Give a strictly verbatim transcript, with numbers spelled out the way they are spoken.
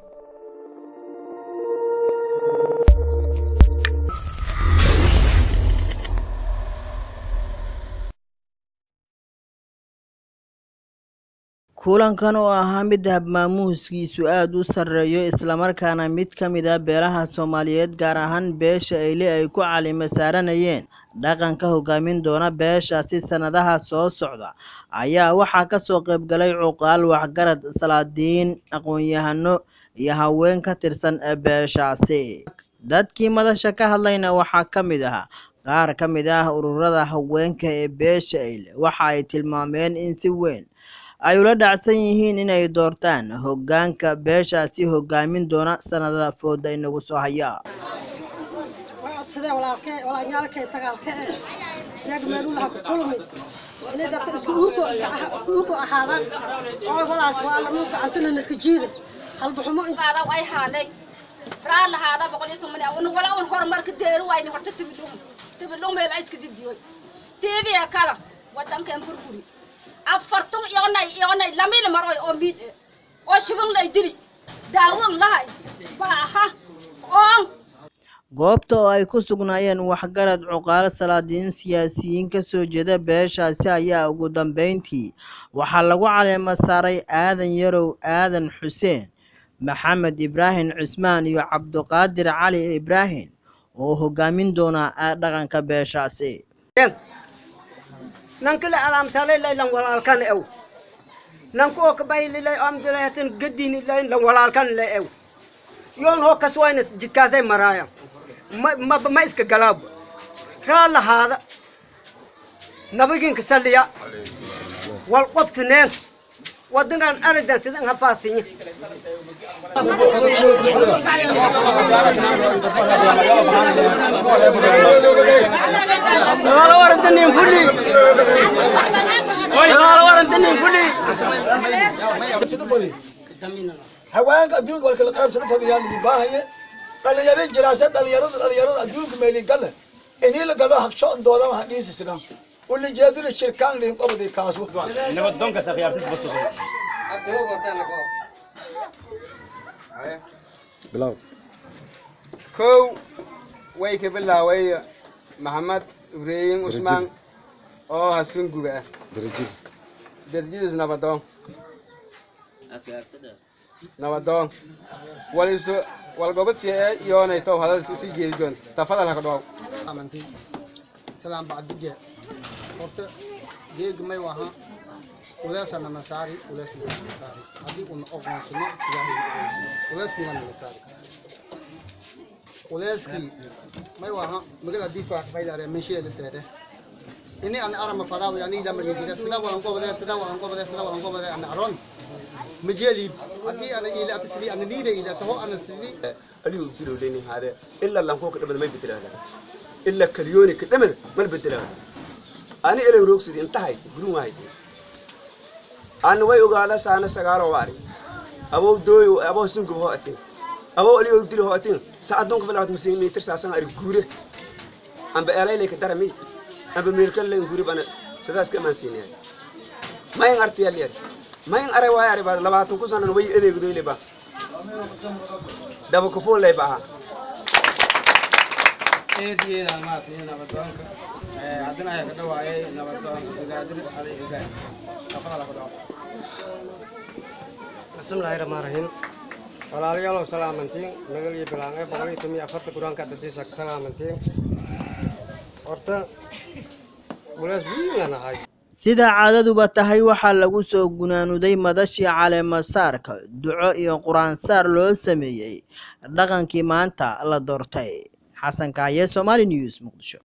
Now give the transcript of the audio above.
kulankan oo ahaa mid habmaamuuskiisu aad u sareeyo isla markaana mid ka mid ah beelaha Soomaaliyeed gaar ahaan beesha Eyle ay ku calima saaranayeen dhaqanka hogaamin doona beeshaasi sanadaha soo socda ayaa waxaa ka soo qayb galay cuqaal waxgarad salaadiin aqoon-yahano iyo haween ka tirsan beeshaasi. dadkii madasha ka hadlayna waxaa ka mid ah qaar ka mid ah ururada haweenka ee beesha Eyle waxa ay tilmaameen in si weyn ay ula dhacsan yihiin inay doortaan hoggaanka beeshaasi hogaamin doona sanadada fooda inagu soo haya. sidee walaalkay walaalkay sagaalkay yaga meelulaha ku kulmi inay dadka isku uurko isku uurko ahaadaan oo walaalka waa lamu gacantana iska jiiday qalbi xumo intaada way haanay raad lahaada boqol iyo toban awan wala awan horumarka deeru wayni horta tibidum tibidum meel iska didiyoy tiibi kala wadankan burburi afartun yoonay yoonay lamil maroy oo mid oo shibin lay diri daalwan lahay baaha oo goobta oo ay ku sugnaayeen waxgarad cuqaal salaadiin siyaasiyiin ka soo jeeda beeshaasi ayaa ugu dambeyntii waxaa lagu caleema saaray aadan yarow aadan xuseen maxamed ibraahim cismaan iyo cabduqaadir cali ibraahim oo hogaamin doona dhaqanka beeshaasi. nankala alam salay laylan walaalkan ew nanko ka bay lilay am dilaytan gadini laylan walaalkan la ew yoon ho kaswayna jidkaasay maraya ma ma iska galab raala hada nabigin ka saliya wal qoftineen wadangan aradan sidan hafaasinya Segala warantanin fuli Segala warantanin fuli haweenka adduunka wal kala qaybsan fadhiyaan u baahaye dhalinyarada jiraasad dhalinyarada dhalinyarada adduunka meelin gale inii la galo haqsho dooda waxa dhiisi sidaan uli jeedina shirkaan leeyin qabadi kaaso nabad doonka safiyaartis bas adoo gortan lago bilaw ko way ka bilaaway Maxamed Ibrahim Usman oo hasan guga darajid darajid nabadoon nabadoon waliso walgobad si yoonay taw hadal si jeedon tafadal ha ka dhaw amanti salaam baadije horta geeg may waha ulaasana nasaari ulaasuna nasaari hadii uu oqoonsano ilaahay ulaasuna nasaari ulaaski may waha magala difaac faydare meeshii la seede ini aan arama fadaaw yani ila marjira sida waan qobada sida waan qobada sida waan qobada aan aron مجالي أدي أنا إلى أتسلي أنا نيرة إلى تهو أنا سلي اليوم تلو ليني هذا إلا لانكو كده ما يبدل هذا إلا كليوني كده ما ما يبدل هذا أنا إلى روكس دي انتهى قلوا هاي أنا ويا وقاعد سأنا سجارة واري أبو دوي أبو سنكو هو أتين أبو اليوم يبدل هو أتين ساعدونك في الوقت مسين متر ساعة سنة أرجوري أنا بقرأي لك ترى مي أنا بميركل لين قريب أنا سداس كمان سيني ما ينعرتي اللي ما ينعرف ويا ربع لما تنقص أنا ويا إيدي قدوي لبا دابو كفول لبا إيدي أنا ما في أنا بدوانك عندنا يا كده وعي أنا بدوانك إذا أدري على إيدي أفعل كده بسم الله الرحمن الرحيم walaalyaal salaamantiin nagal iyo bilaangay boqol iyo toban iyo afar quraanka dadisa salaamantiin horta walaas wiilana hay sida caadaduba tahay waxaa lagu soo gunaanuday madashii caleema saarka duco iyo quraan saar loo sameeyay dhaqankii maanta la doortay xasan kaaye Somali News Muqdisho.